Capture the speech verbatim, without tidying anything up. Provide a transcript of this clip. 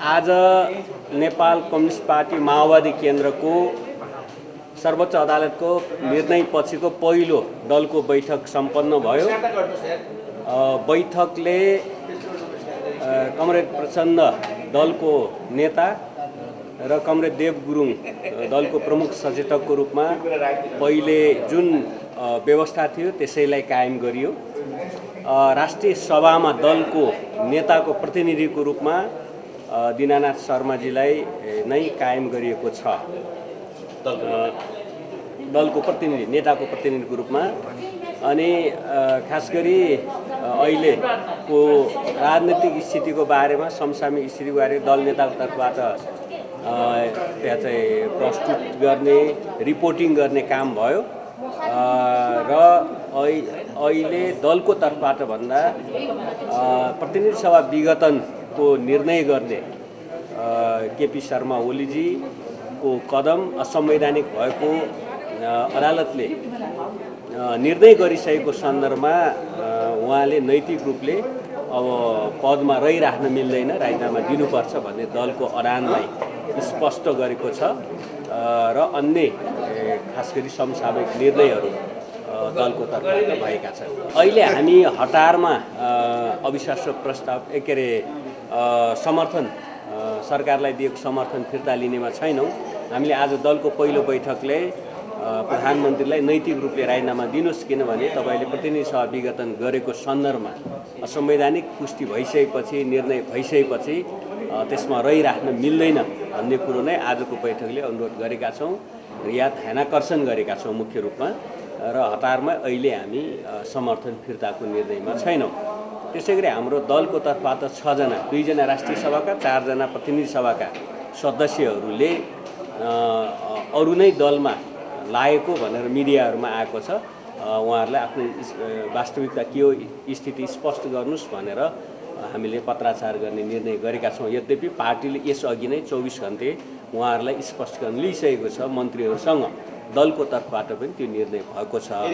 आज Nepal communist party माओवादी केन्द्रको सर्वोच्च अदालतको निर्णय पछिको पहिलो दलको बैठक सम्पन्न भयो। बैठकले कमरेड प्रचण्ड दलको नेता र कमरेड देव गुरुङ दलको प्रमुख सचेतकको रूपमा पहिले जुन व्यवस्था थियो त्यसैलाई कायम गरियो। राष्ट्रिय सभामा दलको नेताको प्रतिनिधिको रूपमा दीनानाथ शर्माजीलाई नै कायम गरिएको छ। दलको प्रतिनिधि नेताको प्रतिनिधिको रूपमा अनि खास गरी अहिलेको राजनीतिक स्थितिको बारेमा समसामयिक स्थितिको बारेमा दल नेताको तर्फबाट त्यहाँ चाहिँ प्रस्तुत गर्ने रिपोर्टिङ गर्ने काम भयो र अहिले दलको तर्फबाट भन्दा प्रतिनिधि सभा विघटनको निर्णय गर्ने केपी शर्मा ओलीजीको कदम असंवैधानिक भएको अदालतले निर्णय गरिसकेको सन्दर्भमा उहाँले नैतिक रूपले अब पदमा रहिराख्न मिल्दैन, राजीनामा दिनुपर्छ भन्ने दलको अडानलाई स्पष्ट गरेको छ र अन्य खास गरी समसामयिक निर्णयहरू दलको तर्फबाट भएका छन्। अहिले हामी हटारमा अविश्वास प्रस्ताव के अरे समर्थन सरकारलाई दिएको समर्थन फिर्ता लिनेमा छैनौँ। हामीले आज दलको पहिलो बैठकले प्रधानमन्त्रीलाई नैतिक रूपले राजीनामा दिनुहोस्, किनभने तपाईँले प्रतिनिधि सभा विघटन गरेको सन्दर्भमा असंवैधानिक पुष्टि भइसकेपछि निर्णय भइसकेपछि त्यसमा रहिराख्न मिल्दैन भन्ने कुरो नै आजको बैठकले अनुरोध गरेका छौँ या ध्यानाकर्षण गरेका छौँ मुख्य रूपमा। र हतारमा अहिले हामी समर्थन फिर्ताको निर्णयमा छैनौँ। त्यसै गरी हाम्रो दलको तर्फबाट छजना दुईजना राष्ट्रिय सभाका चारजना प्रतिनिधि सभाका सदस्यहरूले अरू नै दलमा लागेको भनेर मिडियाहरूमा आएको छ। उहाँहरूलाई आफ्नो वास्तविकता के हो स्थिति स्पष्ट गर्नुहोस् भनेर हामीले पत्राचार गर्ने निर्णय गरेका छौँ। यद्यपि पार्टीले यसअघि नै चौबिस घन्टे उहाँहरूलाई स्पष्ट गर्न लिइसकेको छ। मन्त्रीहरूसँग दलको तर्फबाट पनि त्यो निर्णय भएको छ।